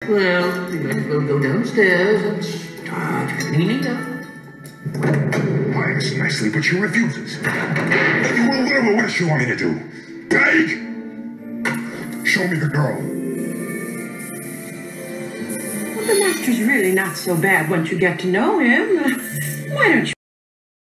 Well, we'll go downstairs and start cleaning up. Hires nicely, but she refuses. Well, what does she want me to do? Beg? Show me the girl. Well, the master's really not so bad once you get to know him. Why don't you